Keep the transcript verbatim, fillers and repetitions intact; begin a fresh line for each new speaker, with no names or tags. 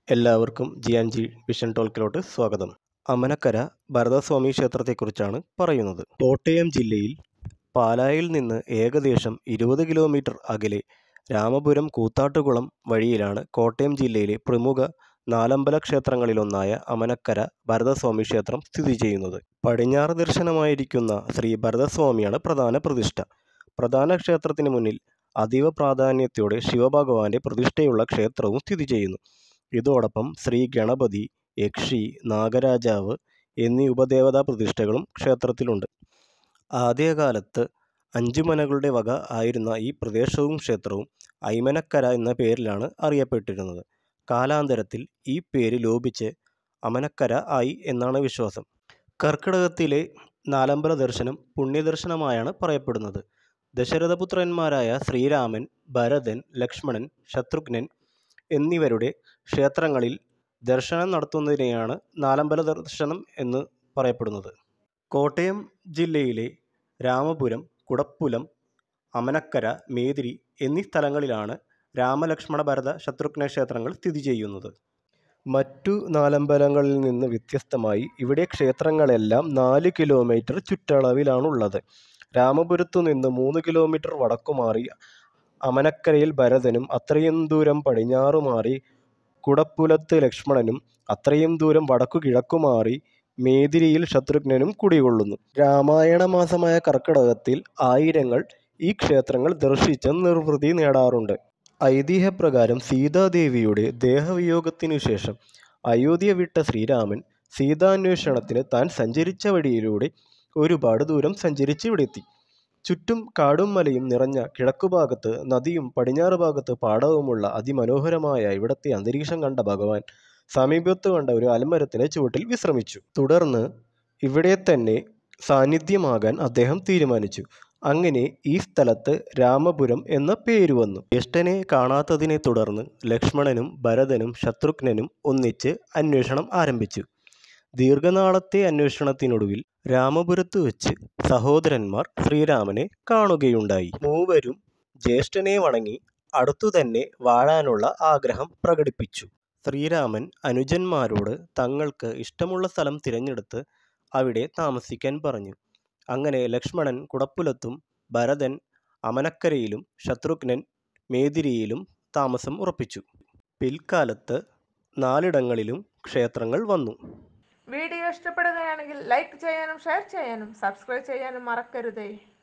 എല്ലാവർക്കും G and G vision ടോൾക്കിലോട്ട് സ്വാഗതം. അമനക്കര ഭരതസ്വാമി ക്ഷേത്രത്തെക്കുറിച്ചാണ് പറയുന്നത്. കോട്ടയം ജില്ലയിൽ പാലായിൽ നിന്ന് ഏകദേശം ഇരുപത് കിലോമീറ്റർ അകലെ രാമപുരം കൂത്താട്ടുകുളം വഴിയിലാണ് കോട്ടയം ജില്ലയിലെ പ്രമുഖ നാലമ്പല ക്ഷേത്രങ്ങളിലൊന്നായ അമനക്കര ഭരതസ്വാമി ക്ഷേത്രം സ്ഥിതി ചെയ്യുന്നത്. പടിഞ്ഞാറ് ദർശനമായിരിക്കുന്ന ശ്രീ ഭരതസ്വാമിയാണ് പ്രധാന പ്രതിഷ്ഠ. പ്രധാന ക്ഷേത്രത്തിന് മുന്നിൽ അതീവ പ്രാധാന്യത്തോടെ ശിവഭഗവാന്റെ പ്രതിഷ്ഠയുള്ള ക്ഷേത്രവും സ്ഥിതി ചെയ്യുന്നു. ഇതോടൊപ്പം ശ്രീ ഗണപതി, യക്ഷി, നാഗരാജാവ് എന്നീ ഉപദേവതാ പ്രതിഷ്ഠകളും ക്ഷേത്രത്തിലുണ്ട്. ആദ്യകാലത്ത് അഞ്ചുമനകളുടെ വക ആയിരുന്ന ഈ പ്രദേശവും ക്ഷേത്രവും ഐമനക്കര എന്ന പേരിലാണ് അറിയപ്പെട്ടിരുന്നത്. കാലാന്തരത്തിൽ ഈ പേര് ലോപിച്ച് അമനക്കര ആയി എന്നാണ് വിശ്വാസം. കർക്കിടകത്തിലെ നാലമ്പല ദർശനം പുണ്യദർശനമായാണ് പറയപ്പെടുന്നത്. ദശരഥപുത്രന്മാരായ ശ്രീരാമൻ, ഭരതൻ, ലക്ഷ്മണൻ, ശത്രുഘ്നൻ എന്നിവരുടെ ക്ഷേത്രങ്ങളിൽ ദർശനം നടത്തുന്നതിനെയാണ് നാലമ്പല ദർശനം എന്ന് പറയപ്പെടുന്നത്. കോട്ടയം ജില്ലയിലെ രാമപുരം, കുടപ്പുലം, അമനക്കര, മേതിരി എന്നീ സ്ഥലങ്ങളിലാണ് രാമലക്ഷ്മണ ഭരത ശത്രുഘ്ന ക്ഷേത്രങ്ങൾ സ്ഥിതി ചെയ്യുന്നത്. മറ്റു നാലമ്പലങ്ങളിൽ നിന്ന് വ്യത്യസ്തമായി ഇവിടെ ക്ഷേത്രങ്ങളെല്ലാം നാല് കിലോമീറ്റർ ചുറ്റളവിലാണുള്ളത്. രാമപുരത്തു നിന്ന് മൂന്ന് കിലോമീറ്റർ വടക്കുമാറി അമനക്കരയിൽ ഭരതനും അത്രയും ദൂരം പടിഞ്ഞാറുമാറി കുടപ്പുലത്ത് ലക്ഷ്മണനും അത്രയും ദൂരം വടക്കു കിഴക്കുമാറി മേതിരിയിൽ ശത്രുഘ്നനും കുടികൊള്ളുന്നു. രാമായണ മാസമായ കർക്കിടകത്തിൽ ആയിരങ്ങൾ ഈ ക്ഷേത്രങ്ങൾ ദർശിച്ച് നിർവൃതി നേടാറുണ്ട്. ഐതിഹ്യപ്രകാരം സീതാദേവിയുടെ ദേഹവിയോഗത്തിനു ശേഷം അയോധ്യ വിട്ട ശ്രീരാമൻ സീതാന്വേഷണത്തിന് താൻ സഞ്ചരിച്ച വഴിയിലൂടെ ഒരുപാട് ദൂരം സഞ്ചരിച്ച് ഇവിടെത്തി. ചുറ്റും കാടും മലയും നിറഞ്ഞ കിഴക്കുഭാഗത്ത് നദിയും പടിഞ്ഞാറ് ഭാഗത്ത് പാടവുമുള്ള അതിമനോഹരമായ ഇവിടത്തെ അന്തരീക്ഷം കണ്ട ഭഗവാൻ സമീപത്ത് കണ്ട ഒരു ആൽമരത്തിന് ചുവട്ടിൽ വിശ്രമിച്ചു. തുടർന്ന് ഇവിടെ തന്നെ സാന്നിധ്യമാകാൻ അദ്ദേഹം തീരുമാനിച്ചു. അങ്ങനെ ഈ സ്ഥലത്ത് രാമപുരം എന്ന പേര് വന്നു. ജ്യേഷ്ഠനെ കാണാത്തതിനെ തുടർന്ന് ലക്ഷ്മണനും ഭരതനും ശത്രുഘ്നനും ഒന്നിച്ച് അന്വേഷണം ആരംഭിച്ചു. ദീർഘനാളത്തെ അന്വേഷണത്തിനൊടുവിൽ രാമപുരത്ത് വെച്ച് സഹോദരന്മാർ ശ്രീരാമനെ കാണുകയുണ്ടായി. മൂവരും ജ്യേഷ്ഠനെ വണങ്ങി അടുത്തുതന്നെ വാഴാനുള്ള ആഗ്രഹം പ്രകടിപ്പിച്ചു. ശ്രീരാമൻ അനുജന്മാരോട് തങ്ങൾക്ക് ഇഷ്ടമുള്ള സ്ഥലം തിരഞ്ഞെടുത്ത് അവിടെ താമസിക്കാൻ പറഞ്ഞു. അങ്ങനെ ലക്ഷ്മണൻ കുടപ്പുലത്തും ഭരതൻ അമനക്കരയിലും ശത്രുഘ്നൻ മേതിരിയിലും താമസം ഉറപ്പിച്ചു. പിൽക്കാലത്ത് നാലിടങ്ങളിലും ക്ഷേത്രങ്ങൾ വന്നു.
വീഡിയോ ഇഷ്ടപ്പെടുകയാണെങ്കിൽ ലൈക്ക് ചെയ്യാനും ഷെയർ ചെയ്യാനും സബ്സ്ക്രൈബ് ചെയ്യാനും മറക്കരുതേ.